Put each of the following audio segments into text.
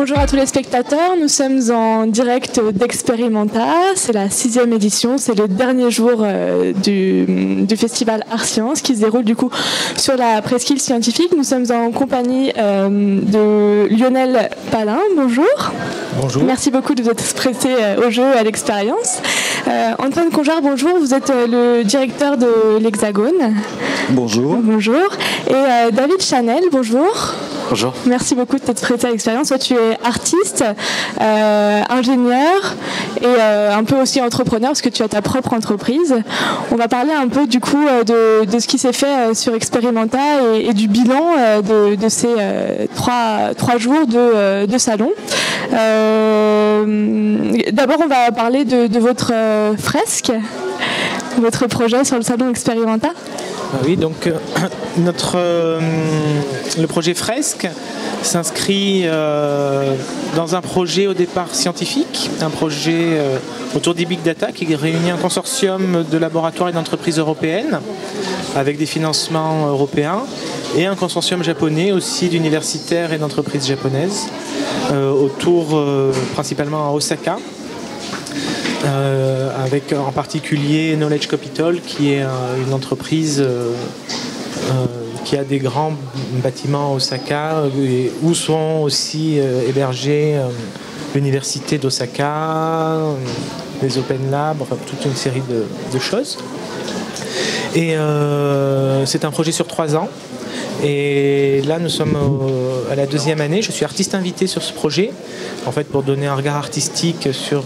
Bonjour à tous les spectateurs, nous sommes en direct d'Experimenta, c'est la 6e édition, c'est le dernier jour du festival Art Science qui se déroule du coup sur la presqu'île scientifique. Nous sommes en compagnie de Lionel Palin, bonjour. Bonjour. Merci beaucoup de vous être prêté au jeu, à l'expérience. Antoine Conjar, bonjour, vous êtes le directeur de l'Hexagone. Bonjour. Bonjour. Et David Chanel, bonjour. Bonjour. Merci beaucoup de t'être prêté à l'expérience. Toi, tu es artiste, ingénieur et un peu aussi entrepreneur parce que tu as ta propre entreprise. On va parler un peu du coup de ce qui s'est fait sur Experimenta et du bilan de ces trois jours de salon. D'abord, on va parler de votre fresque, votre projet sur le salon Experimenta. Oui, donc le projet Fresque s'inscrit dans un projet au départ scientifique, un projet autour des big data qui réunit un consortium de laboratoires et d'entreprises européennes avec des financements européens et un consortium japonais aussi d'universitaires et d'entreprises japonaises autour principalement à Osaka. Avec en particulier Knowledge Capital qui est une entreprise qui a des grands bâtiments à Osaka où sont aussi hébergés l'université d'Osaka, les Open Labs, enfin toute une série de choses. Et c'est un projet sur 3 ans. Et là, nous sommes à la 2e année. Je suis artiste invité sur ce projet, en fait, pour donner un regard artistique sur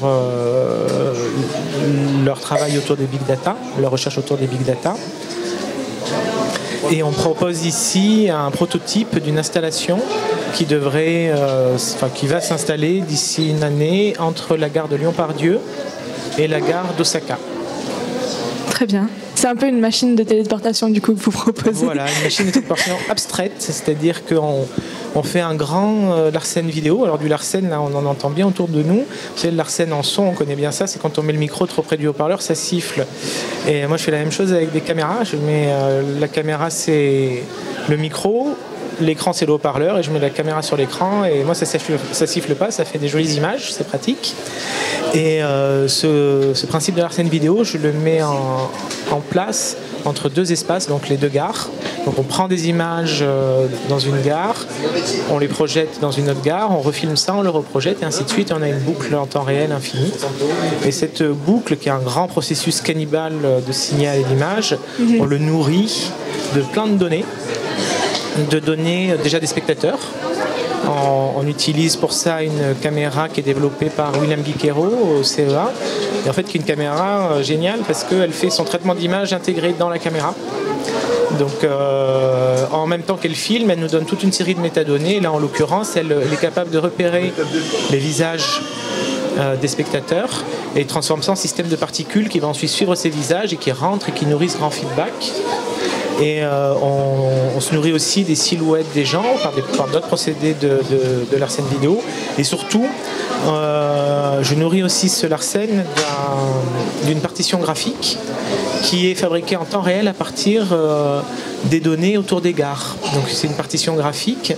leur travail autour des big data, leur recherche autour des big data. Et on propose ici un prototype d'une installation qui va s'installer d'ici une année entre la gare de Lyon-Pardieu et la gare d'Osaka. Très bien. C'est un peu une machine de téléportation du coup que vous proposez. Voilà, une machine de téléportation abstraite, c'est-à-dire qu'on fait un grand Larsen vidéo. Alors du Larsen, là on en entend bien autour de nous. Vous savez, le Larsen en son, on connaît bien ça, c'est quand on met le micro trop près du haut-parleur, ça siffle. Et moi je fais la même chose avec des caméras. Je mets la caméra, c'est le micro, l'écran c'est le haut-parleur et je mets la caméra sur l'écran et moi ça siffle pas, ça fait des jolies images, c'est pratique. Et ce principe de Larsen vidéo, je le mets en place entre 2 espaces, donc les 2 gares. Donc on prend des images dans une gare, on les projette dans une autre gare, on refilme ça, on le reprojette et ainsi de suite. On a une boucle en temps réel infinie. Et cette boucle, qui est un grand processus cannibale de signal et d'image, on le nourrit de plein de données déjà des spectateurs. On utilise pour ça une caméra qui est développée par William Guiquero au CEA. Et en fait, qui est une caméra géniale parce qu'elle fait son traitement d'image intégré dans la caméra. Donc, en même temps qu'elle filme, elle nous donne toute une série de métadonnées. Et là, en l'occurrence, elle est capable de repérer les visages des spectateurs et transforme ça en système de particules qui va ensuite suivre ces visages et qui rentre et qui nourrit ce grand feedback. Et on se nourrit aussi des silhouettes des gens par d'autres procédés de Larsen vidéo. Et surtout, je nourris aussi ce Larsen d'une partition graphique qui est fabriquée en temps réel à partir des données autour des gares. Donc c'est une partition graphique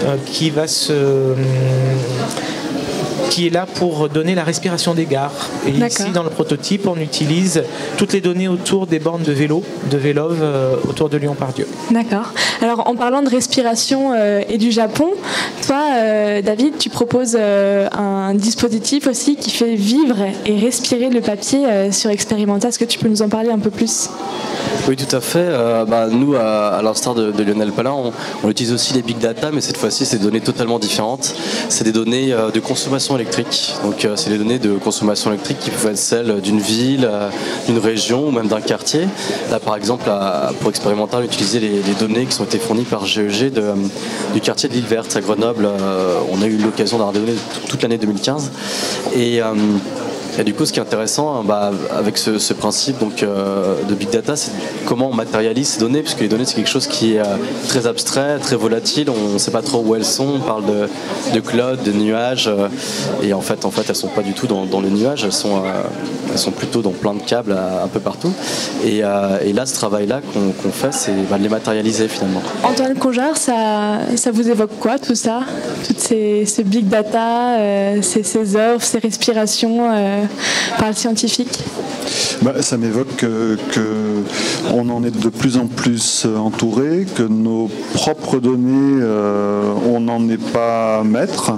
qui est là pour donner la respiration des gares. Et ici, dans le prototype, on utilise toutes les données autour des bornes de vélo, de Vélove, autour de Lyon-Pardieu. D'accord. Alors, en parlant de respiration et du Japon, toi, David, tu proposes un dispositif aussi qui fait vivre et respirer le papier sur Experimenta. Est-ce que tu peux nous en parler un peu plus ? Oui, tout à fait. Nous, à l'instar de Lionel Palin, on utilise aussi les big data, mais cette fois-ci, c'est des données totalement différentes. C'est des données de consommation électrique. Donc, c'est des données de consommation électrique qui peuvent être celles d'une ville, d'une région ou même d'un quartier. Là, par exemple, pour Experimenta, on utilisait les données qui ont été fournies par GEG du quartier de l'Île Verte à Grenoble. On a eu l'occasion d'avoir des données toute l'année 2015. Et du coup, ce qui est intéressant avec ce principe donc, de Big Data, c'est comment on matérialise ces données, puisque les données, c'est quelque chose qui est très abstrait, très volatile, on ne sait pas trop où elles sont, on parle de cloud, de nuages, et en fait, elles ne sont pas du tout dans les nuages, elles sont plutôt dans plein de câbles un peu partout. Et là, ce travail-là qu'on fait, c'est de les matérialiser finalement. Antoine Conjar, ça vous évoque quoi tout ça? Toutes ces Big Data, ces œuvres, ces respirations par le scientifique? Ça m'évoque qu'on en est de plus en plus entouré, que nos propres données, on n'en est pas maître.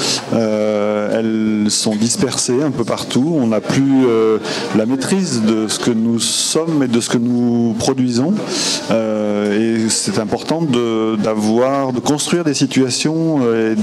Elles sont dispersées un peu partout. On n'a plus la maîtrise de ce que nous sommes et de ce que nous produisons. Et c'est important de construire des situations et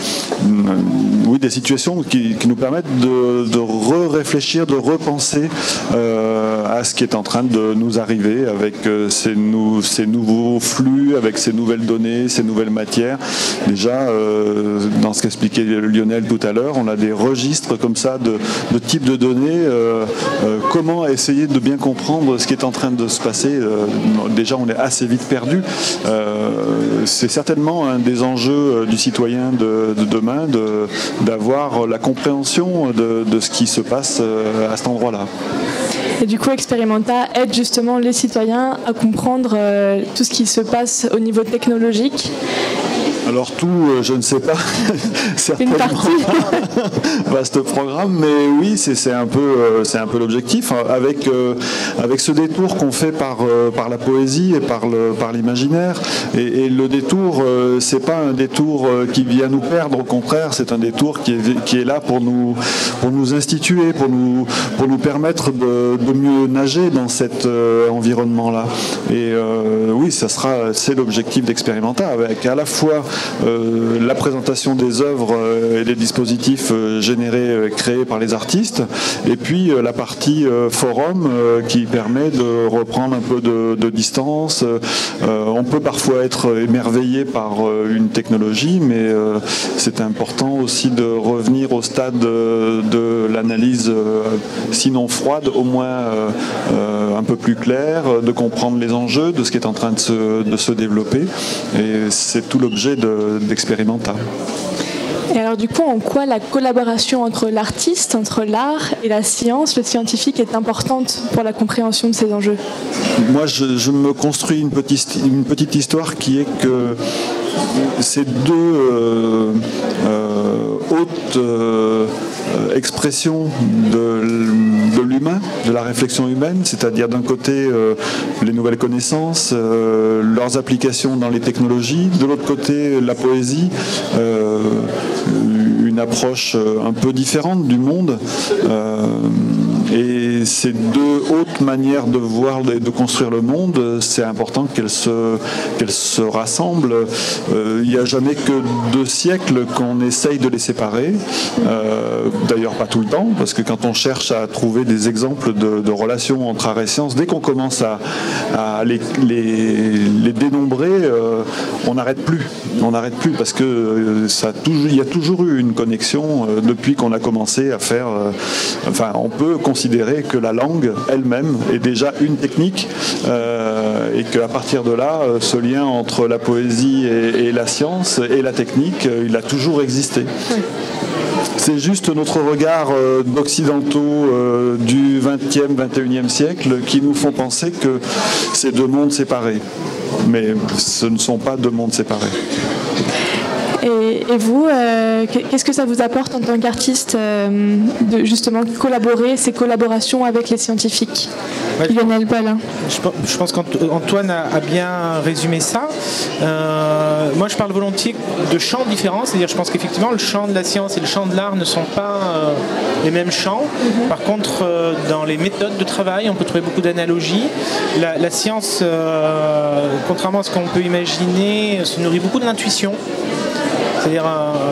des situations qui nous permettent de réfléchir, de repenser à ce qui est en train de nous arriver avec ces nouveaux flux, avec ces nouvelles données, ces nouvelles matières. Déjà, dans ce qu'expliquait Lionel tout à l'heure, on a des registres comme ça de types de données. Comment essayer de bien comprendre ce qui est en train de se passer? Déjà, on est assez vite perdu. C'est certainement un des enjeux du citoyen de demain, d'avoir la compréhension de ce qui se passe à cet endroit-là. Et du coup, Experimenta aide justement les citoyens à comprendre tout ce qui se passe au niveau technologique. Alors tout, je ne sais pas, Une partie. Vaste programme, mais oui, c'est un peu l'objectif, avec ce détour qu'on fait par la poésie et par l'imaginaire. Et le détour, c'est pas un détour qui vient nous perdre, au contraire, c'est un détour qui est là pour nous instituer, pour nous permettre de mieux nager dans cet environnement-là. Et oui, c'est l'objectif d'Experimenta, avec à la fois la présentation des œuvres et des dispositifs créés par les artistes, et puis la partie forum qui permet de reprendre un peu de distance. On peut parfois être émerveillé par une technologie, mais c'est important aussi de revenir au stade de l'analyse, sinon froide, au moins un peu plus claire, de comprendre les enjeux de ce qui est en train de se développer. Et c'est tout l'objet d'Experimenta. Et alors du coup, en quoi la collaboration entre l'artiste, entre l'art et la science, le scientifique, est importante pour la compréhension de ces enjeux? Moi, je me construis une petite histoire qui est que ces deux hautes expressions de l'humain, de la réflexion humaine, c'est-à-dire d'un côté les nouvelles connaissances, leurs applications dans les technologies, de l'autre côté la poésie, une approche un peu différente du monde. Et ces deux hautes manières de voir et de construire le monde, c'est important qu'elles se rassemblent. Il n'y a jamais que 2 siècles qu'on essaye de les séparer. D'ailleurs pas tout le temps, parce que quand on cherche à trouver des exemples de relations entre art et science, dès qu'on commence à les dénombrer, on n'arrête plus. On n'arrête plus parce que il y a toujours eu une connexion depuis qu'on a commencé à faire. On peut considérer que la langue elle-même est déjà une technique et qu'à partir de là, ce lien entre la poésie et la science et la technique, il a toujours existé. Oui. C'est juste notre regard d'occidentaux du XXe, XXIe siècle qui nous font penser que c'est 2 mondes séparés. Mais ce ne sont pas 2 mondes séparés. Et vous, qu'est-ce que ça vous apporte en tant qu'artiste de justement collaborer, ces collaborations avec les scientifiques? Lionel Paulin. Je pense qu'Antoine a bien résumé ça. Moi, je parle volontiers de champs différents, c'est-à-dire je pense qu'effectivement le champ de la science et le champ de l'art ne sont pas les mêmes champs. Par contre, dans les méthodes de travail, on peut trouver beaucoup d'analogies. La science, contrairement à ce qu'on peut imaginer, se nourrit beaucoup de l'intuition. C'est-à-dire,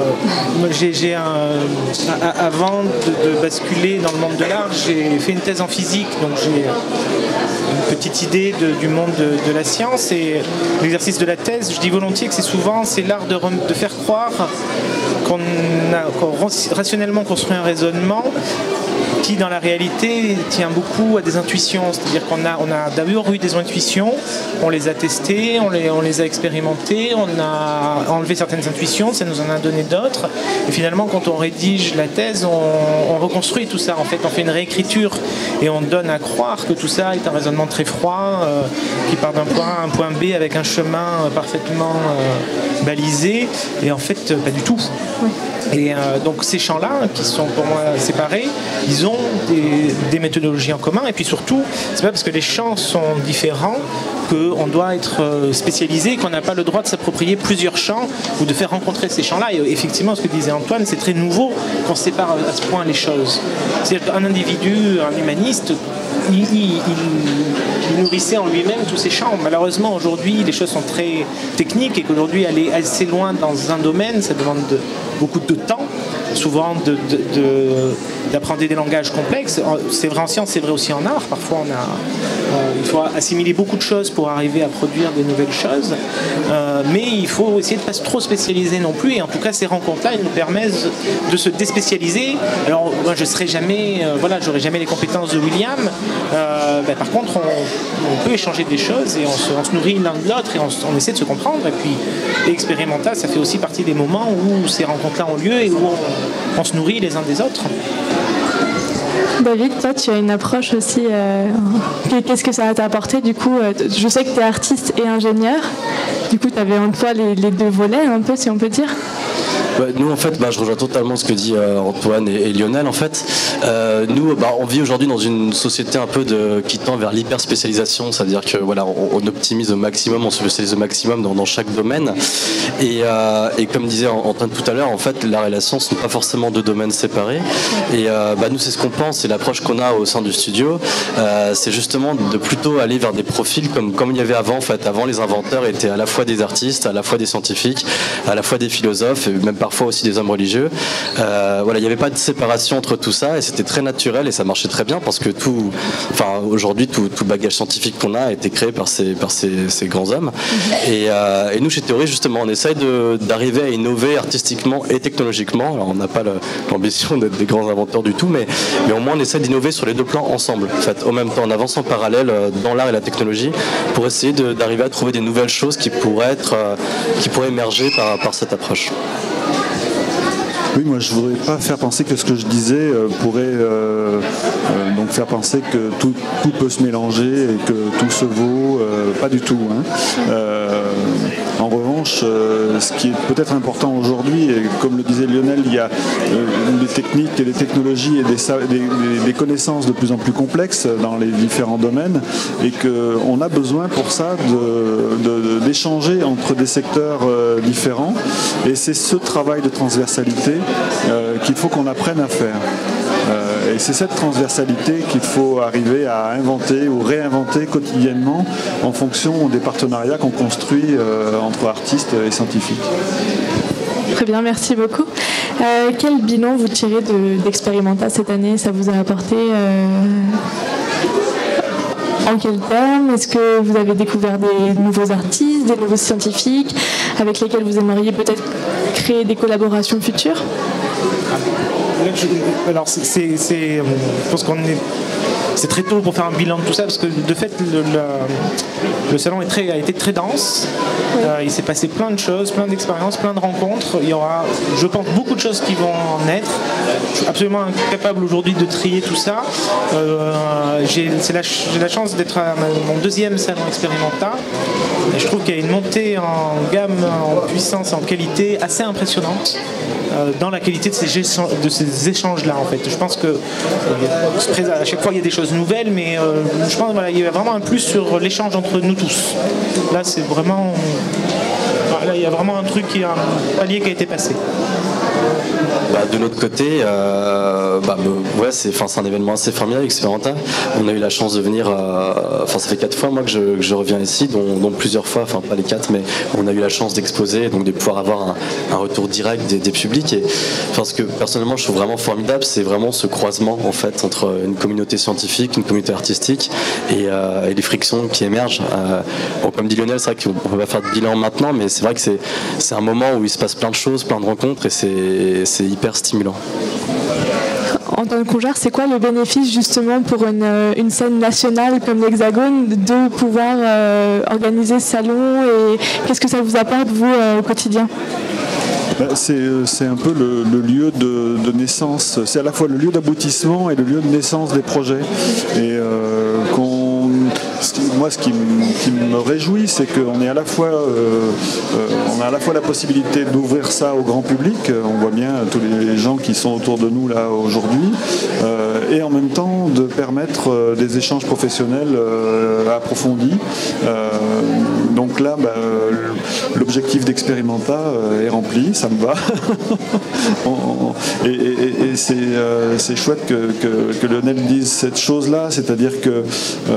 avant de basculer dans le monde de l'art, j'ai fait une thèse en physique, donc j'ai une petite idée du monde de la science. Et l'exercice de la thèse, je dis volontiers que c'est l'art de faire croire qu'on rationnellement construit un raisonnement qui dans la réalité tient beaucoup à des intuitions, c'est-à-dire qu'on a d'abord eu des intuitions, on les a testées, on les a expérimentées, on a enlevé certaines intuitions, ça nous en a donné d'autres, et finalement quand on rédige la thèse, on reconstruit tout ça, en fait on fait une réécriture et on donne à croire que tout ça est un raisonnement très froid qui part d'un point A à un point B avec un chemin parfaitement balisé, et en fait pas du tout. Oui. Et donc ces champs-là, qui sont pour moi séparés, ils ont des méthodologies en commun, et puis surtout, c'est pas parce que les champs sont différents qu'on doit être spécialisé, qu'on n'a pas le droit de s'approprier plusieurs champs ou de faire rencontrer ces champs-là. Et effectivement, ce que disait Antoine, c'est très nouveau qu'on sépare à ce point les choses. C'est-à-dire qu'un individu, un humaniste, il nourrissait en lui-même tous ces champs. Malheureusement, aujourd'hui, les choses sont très techniques, et qu'aujourd'hui, aller assez loin dans un domaine, ça demande beaucoup de temps, souvent d'apprendre des langages complexes. C'est vrai en science, c'est vrai aussi en art. Parfois, il faut assimiler beaucoup de choses pour arriver à produire des nouvelles choses. Mais il faut essayer de ne pas trop spécialiser non plus. Et en tout cas, ces rencontres-là, elles nous permettent de se déspécialiser. Alors, moi, je serai jamais, j'aurai jamais les compétences de William. Par contre, on peut échanger des choses, et on se nourrit l'un de l'autre, et on essaie de se comprendre. Et puis, Expérimental, ça fait aussi partie des moments où ces rencontres-là ont lieu et où on se nourrit les uns des autres. David, toi, tu as une approche aussi. Qu'est-ce que ça t'a apporté? Du coup, je sais que tu es artiste et ingénieur. Du coup, tu avais en toi les deux volets, un peu, si on peut dire. Nous, en fait, je rejoins totalement ce que dit Antoine et Lionel. En fait, nous, on vit aujourd'hui dans une société un peu qui tend vers l'hyper-spécialisation, c'est-à-dire que voilà, on optimise au maximum, on se spécialise au maximum dans chaque domaine. Et comme disait Antoine tout à l'heure, en fait, l'art et la science ne sont pas forcément deux domaines séparés. Et nous, c'est ce qu'on pense, et l'approche qu'on a au sein du studio, c'est justement de plutôt aller vers des profils comme il y avait avant. En fait, avant, les inventeurs étaient à la fois des artistes, à la fois des scientifiques, à la fois des philosophes, et même parfois aussi des hommes religieux. Il n'y avait pas de séparation entre tout ça, et c'était très naturel, et ça marchait très bien, parce que aujourd'hui, tout bagage scientifique qu'on a été créé par ces grands hommes. Et nous, chez Théorie, justement, on essaye d'arriver à innover artistiquement et technologiquement. Alors, on n'a pas l'ambition d'être des grands inventeurs du tout, mais au moins on essaie d'innover sur les deux plans ensemble. En fait, au même temps, on avance en parallèle dans l'art et la technologie pour essayer d'arriver à trouver des nouvelles choses qui pourraient émerger par cette approche. Oui, moi je voudrais pas faire penser que ce que je disais pourrait donc faire penser que tout peut se mélanger et que tout se vaut, pas du tout. En revanche, ce qui est peut-être important aujourd'hui, et comme le disait Lionel, il y a des techniques et des technologies et des connaissances de plus en plus complexes dans les différents domaines, et qu'on a besoin pour ça d'échanger entre des secteurs différents, et c'est ce travail de transversalité qu'il faut qu'on apprenne à faire. Et c'est cette transversalité qu'il faut arriver à inventer ou réinventer quotidiennement en fonction des partenariats qu'on construit entre artistes et scientifiques. Très bien, merci beaucoup. Quel bilan vous tirez d'Expérimental cette année? Ça vous a apporté en quels termes? Est-ce que vous avez découvert des nouveaux artistes, des nouveaux scientifiques avec lesquels vous aimeriez peut-être créer des collaborations futures? Alors, je pense c'est très tôt pour faire un bilan de tout ça, parce que de fait le salon a été très dense. Il s'est passé plein de choses, plein d'expériences, plein de rencontres. Il y aura, je pense, beaucoup de choses qui vont en naître. Je suis absolument incapable aujourd'hui de trier tout ça. J'ai la chance d'être à mon deuxième salon expérimental, et je trouve qu'il y a une montée en gamme, en puissance, en qualité assez impressionnante dans la qualité de ces échanges-là, en fait. Je pense que à chaque fois il y a des choses nouvelles, mais je pense qu'il y a vraiment un plus sur l'échange entre nous tous. Là, c'est vraiment... Là, il y a vraiment un palier qui a été passé. De notre côté, c'est un événement assez formidable, Expérimental. On a eu la chance de venir, ça fait 4 fois moi que je reviens ici, dont plusieurs fois, pas les 4, mais on a eu la chance d'exposer, donc de pouvoir avoir un retour direct des publics. Et ce que personnellement je trouve vraiment formidable, c'est vraiment ce croisement en fait entre une communauté scientifique, une communauté artistique et les frictions qui émergent. Comme dit Lionel, c'est vrai qu'on ne peut pas faire de bilan maintenant, mais c'est vrai que c'est un moment où il se passe plein de choses, plein de rencontres, et c'est hyper stimulant. Antoine Conjar, c'est quoi le bénéfice justement pour une scène nationale comme l'Hexagone de pouvoir organiser ce salon, et qu'est-ce que ça vous apporte vous au quotidien? C'est un peu le lieu de naissance, c'est à la fois le lieu d'aboutissement et le lieu de naissance des projets. Et moi, ce qui me réjouit, c'est qu'on ait à la fois, on a à la fois la possibilité d'ouvrir ça au grand public. On voit bien tous les gens qui sont autour de nous là aujourd'hui, et en même temps de permettre des échanges professionnels approfondis. Donc là, l'objectif d'Experimenta est rempli, ça me va. Et c'est chouette que Lionel dise cette chose-là, c'est-à-dire que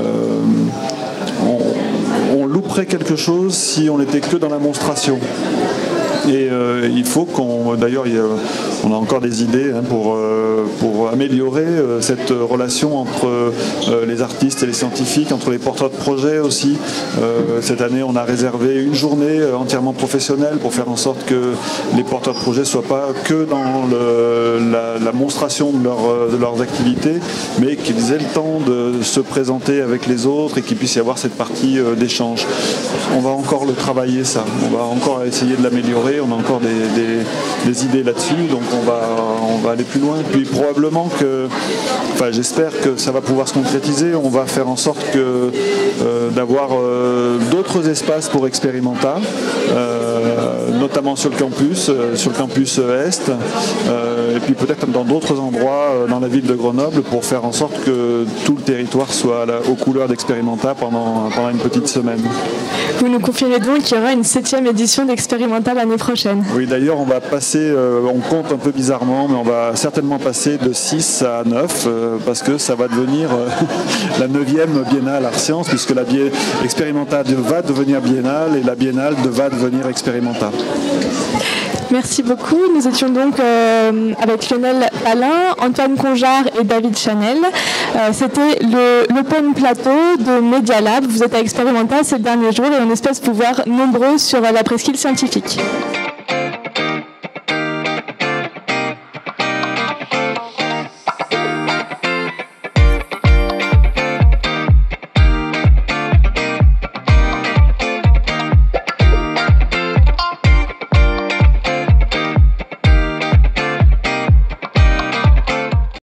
on louperait quelque chose si on n'était que dans la monstration. Et il faut qu'on... D'ailleurs, on a encore des idées pour améliorer cette relation entre les artistes et les scientifiques, entre les porteurs de projets aussi. Cette année, on a réservé une journée entièrement professionnelle pour faire en sorte que les porteurs de projets ne soient pas que dans la monstration de leurs activités, mais qu'ils aient le temps de se présenter avec les autres et qu'il puisse y avoir cette partie d'échange. On va encore le travailler, ça. On va encore essayer de l'améliorer. On a encore des idées là-dessus, donc on va aller plus loin. Puis probablement j'espère que ça va pouvoir se concrétiser. On va faire en sorte d'avoir d'autres espaces pour Experimenta, notamment sur le campus Est, et puis peut-être dans d'autres endroits dans la ville de Grenoble, pour faire en sorte que tout le territoire soit aux couleurs d'Experimenta pendant une petite semaine. Vous nous confirmez donc qu'il y aura une 7e édition d'Experimenta l'année prochaine? Oui, d'ailleurs, on va passer, on compte un peu bizarrement, mais on va certainement passer de 6 à 9, parce que ça va devenir la 9e biennale Art Sciences, puisque la Experimenta va devenir biennale et la biennale va devenir Experimenta. Merci beaucoup. Nous étions donc avec Lionel Palin, Antoine Conjar et David Chanel. C'était l'Open Plateau de Media Lab. Vous êtes à Experimenta ces derniers jours et on espère vous voir nombreux sur la presqu'île scientifique.